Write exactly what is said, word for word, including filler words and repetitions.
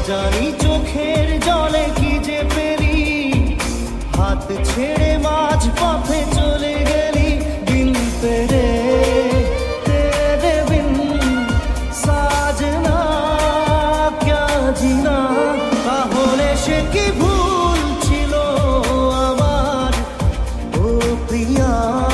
জানি চোখের জলে কি যে পেরি, হাত ছেড়ে মাঝ পথে চলে গেলি। বিন তেরে তেরে বিন সাজনা ক্যা জিনা, তাহলে সে কি ভুল ছিল আমার ও প্রিয়া।